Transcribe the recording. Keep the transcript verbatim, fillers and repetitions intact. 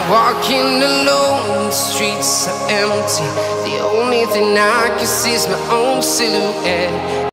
walking alone, the streets are empty. The only thing I can see is my own silhouette.